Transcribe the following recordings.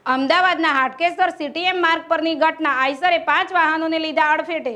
અમદાવાદના હાટકેશ્વર સીટીએમ માર્ગ પરની ઘટના આઈસરે 5 વાહનોને લીધા અડફેટે।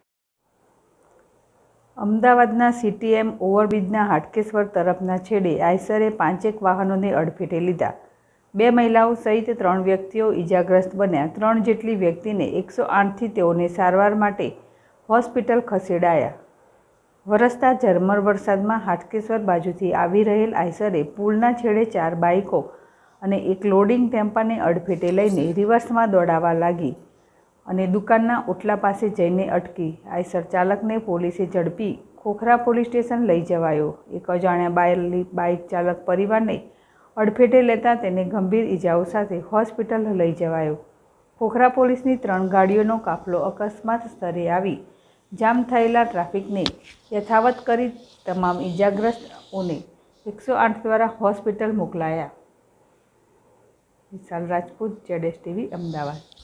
અમદાવાદના સીટીએમ ઓવરબ્રિજના હાટકેશ્વર તરફના છેડે આઈસરે 5 વાહનોને અડફેટે લીધા। 2 મહિલાઓ સહિત 3 વ્યક્તિઓ ઇજાગ્રસ્ત બન્યા। 3 જેટલી વ્યક્તિને 108થી તેઓને સારવાર માટે હોસ્પિટલ ખસેડાયા। વરસતા ઝરમર વરસાદમાં હાટકેશ્વર બાજુથી આવી રહેલ આઈસરે પુલના છેડે 4 બાઇકો અને એક લોડિંગ ટેમ્પાને અડફેટે લઈને રિવર્સમાં દોડાવવા લાગી અને દુકાનના ઓટલા પાસે જઈને અટકી। આઈસર ચાલકને પોલીસે ઝડપી ખોખરા પોલીસ સ્ટેશન લઈ જવાયો। એક અજાણ્યા બાઇક ચાલક પરિવારને અડફેટે લેતા તેને ગંભીર ઇજાઓ સાથે હોસ્પિટલ લઈ જવાયો। ખોખરા પોલીસની 3 ગાડીઓનો કાફલો અકસ્માત સ્થળે આવી જામ થયેલા ટ્રાફિકને યથાવત કરી તમામ ઇજાગ્રસ્તોને 108 દ્વારા હોસ્પિટલ મોકલાયા। વિશાલ રાજપૂત, ZSTV, અમદાવાદ।